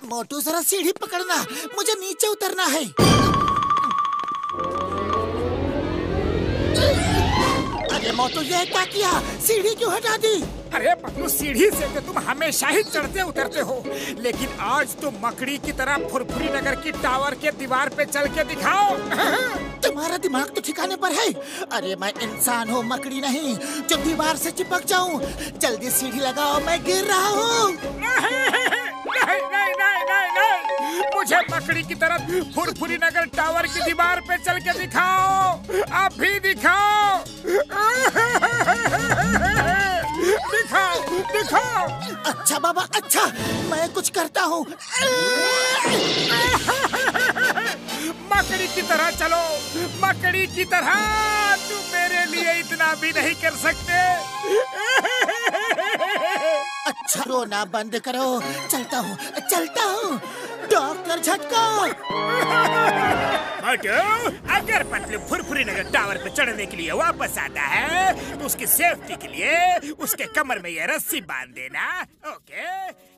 मोटू जरा सीढ़ी पकड़ना, मुझे नीचे उतरना है। अरे मोटू ये क्या किया, सीढ़ी क्यों हटा दी? अरे पतलू, सीढ़ी से तो तुम हमेशा ही चढ़ते उतरते हो, लेकिन आज तुम मकड़ी की तरह फुरफुरी नगर की टावर के दीवार पे चल के दिखाओ। तुम्हारा दिमाग तो ठिकाने पर है। अरे मैं इंसान हूँ, मकड़ी नहीं जो दीवार से चिपक जाऊँ। जल्दी सीढ़ी लगाओ, मैं गिर रहा हूँ। नहीं नहीं नहीं नहीं नहीं, मुझे मकड़ी की तरह फुरफुरी नगर टावर की दीवार पे चल के दिखाओ, अभी दिखाओ। दिखाओ दिखाओ। अच्छा बाबा अच्छा, मैं कुछ करता हूँ। मकड़ी की तरह चलो, मकड़ी की तरह। तुम मेरे लिए इतना भी नहीं कर सकते। अच्छा रोना बंद करो, चलता हूँ चलता हूँ। डॉक्टर झटका। मोटू, अगर पतलू फुरफुरी नगर टावर पे चढ़ने के लिए वापस आता है तो उसकी सेफ्टी के लिए उसके कमर में ये रस्सी बांध देना। ओके?